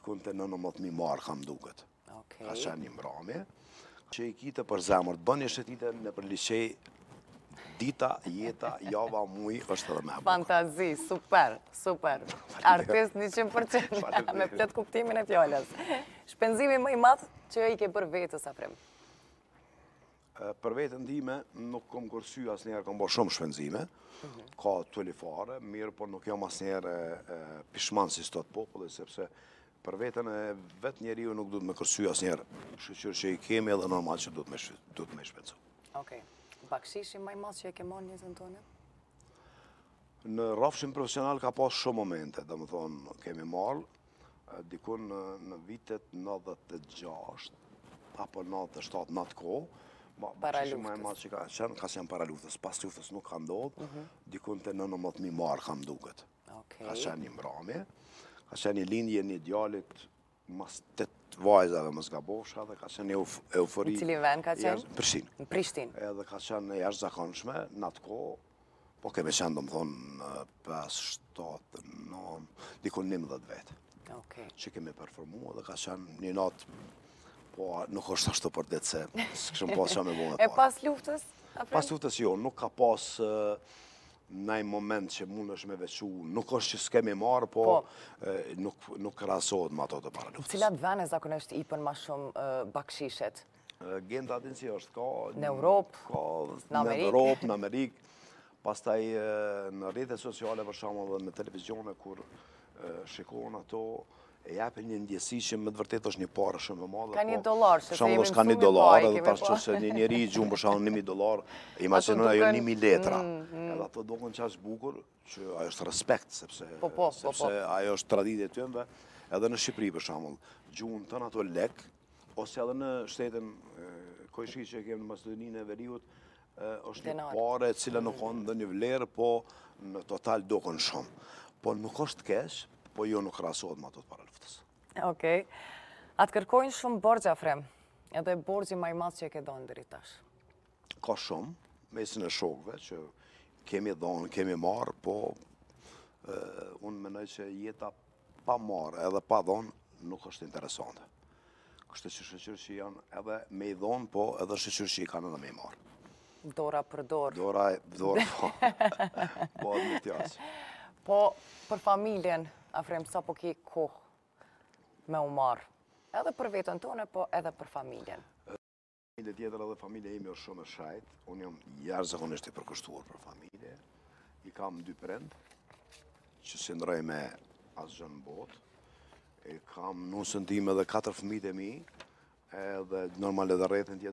dikun të 19.000 marë kam duket. Ka qenë një mbrëmje, që i kite për zemër, të bënë një shëtite në për liqej, dita, jeta, java, muj, është edhe me bukë. Fantazi, super, super. Artist 100%, me plët kuptimin e fjallës. Shpenzimi më i madh që i ke për vetës, Afrim? Për vetën time, nuk kom kërcy asnjëherë, kom bo shumë shpenzime, ka të lifare, mirë, por nuk jam asnjëherë pishman si sot populli, sepse për vetën e vetë njeriu nuk duhet me kërcy asnjëherë. Shqyqyr që i kemi edhe normal që duhet me shpenzu. Okej. Bakshishi më i madh që e ke marrë në jetën tonë? Në rrafshin profesional ka pas shumë momente, dhe më thonë, kemi marrë, dikun në vitet 96, apo 97, në atë kohë, para luftës. Ka qenë para luftës, pas luftës nuk ka ndodhë, dikun të 19.000 marë kam duket. Ka qenë një mbrëmje, ka qenë një lindje një djalit mas 8 vajzave më zgabosha dhe ka qenë eufori. Në cili vend ka qenë? Prishtinë. Në Prishtinë. Edhe ka qenë jashtëzakonshme në atë kohë, po kemi qenë, do më thonë, 5, 7, 9, dikun 11 vetë. Që kemi performu dhe ka qenë një natë. Po, nuk është ashtu për ditë se s'këshëm pas që me bo me parë. E pas luftës? Pas luftës jo, nuk ka pas nëj moment që mund është me veçu, nuk është që s'kemi marë, po nuk krasohet me ato të para luftës. Cilat vene zakonisht ipën ma shumë bakshishet? Genda din si është, ka në Europë, në Europë, në Amerikë, pastaj në rrjetet sociale për shkakun dhe në televizione kur shikohen ato, e japin një ndjesi që me të vërtet është një parë shumë e madhe. Ka $1, që se jemi ka $1, edhe tash që se një njeri i gjumë për shkakun $1.000, imagjinoj ajo 1.000 letra. Edhe ato doken qaq bukur, që ajo është respekt, sepse ajo është traditje e tyre, edhe në Shqipëri për shembull, gjuhën tënë ato lek, ose edhe në shtetin Kojshi që kemi në Maqedoninë e Veriut, është një parë e cila nuk ka ndonjë vlerë, po në total doken shumë. Po nuk është keq, po jo nuk krahasohet me ato të para luftës. Okej. Atë kërkojnë shumë borxhe, Afrim, edhe borxhi më i madh që e ke dhënë deri tash? Ka shumë, mesin e shokëve, që kemi dhënë, kemi marrë, po unë mendoj që jeta pa marrë edhe pa dhënë nuk është interesante. Kështu që shoqërë që janë edhe me i dhënë, po edhe shoqërë që i kanë edhe me i marrë. Dora për dorë. Dora, po. Po, edhe me tjasë. Po, për familjen, Afrim, sa po ki kohë me u marë? Edhe për vetën tonë, po edhe për familjen. Familje tjetër edhe familje ime është shumë e shajt. Unë jam jashtëzakonisht i përkushtuar për familje. I kam 2 prind, që si ndroj me asgjë në botë. I kam nusën time edhe 4 fëmijët e mi, edhe normal edhe rrethin